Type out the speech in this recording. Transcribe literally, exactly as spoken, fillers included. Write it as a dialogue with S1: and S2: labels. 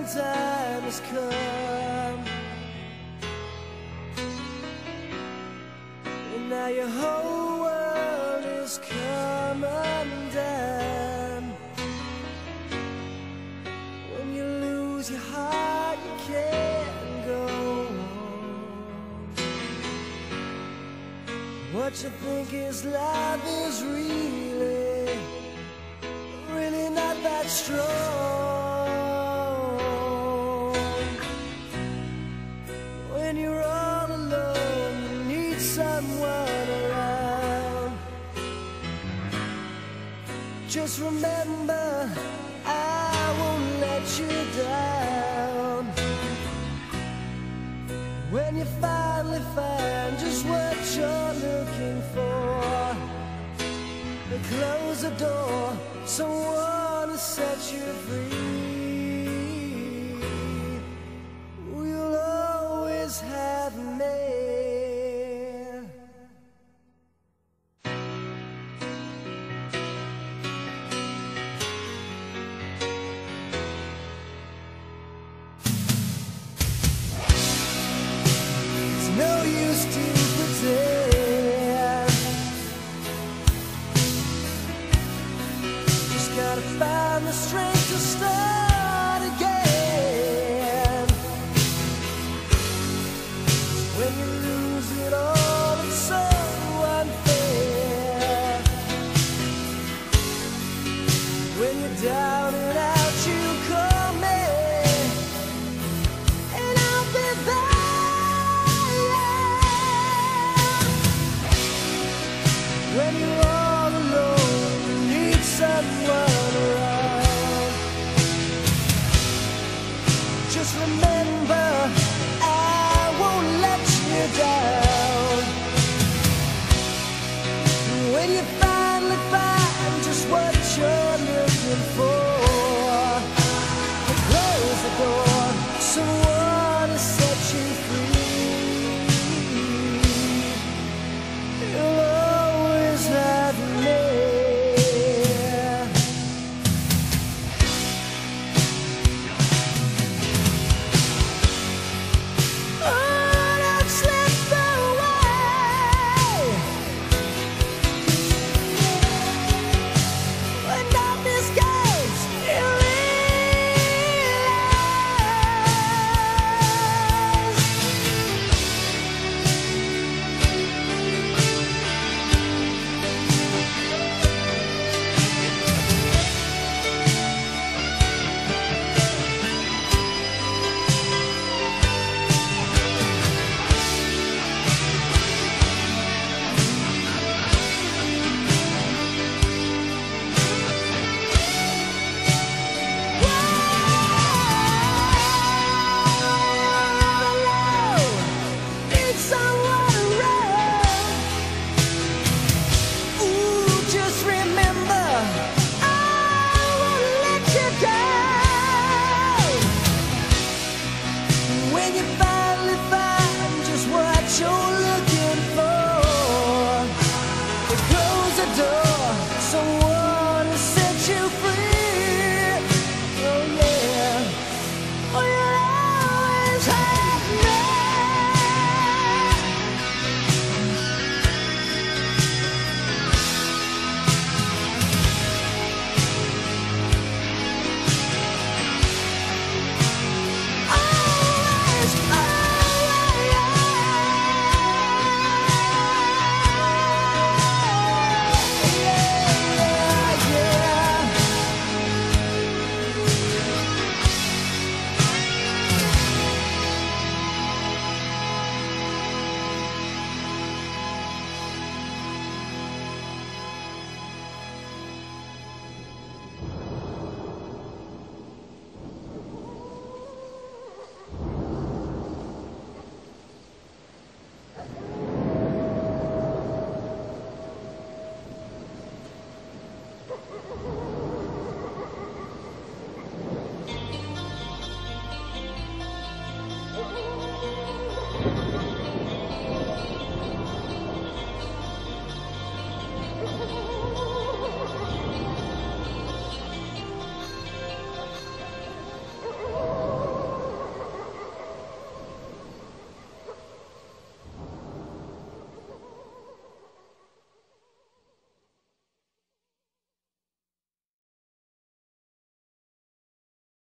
S1: time has come, and now your whole world is come undone. When you lose your heart, you can't go on. What you think is love is really, really not that strong. When you're all alone, you need someone around. Just remember, I won't let you down. When you finally find just what you're looking for, they close the door, someone to set you free. We'll always have me. It's no use to pretend. Gotta find the strength to start again. When you lose it all, it's so unfair. When you're down and out, you call me, and I'll be there. When you're all alone, you need someone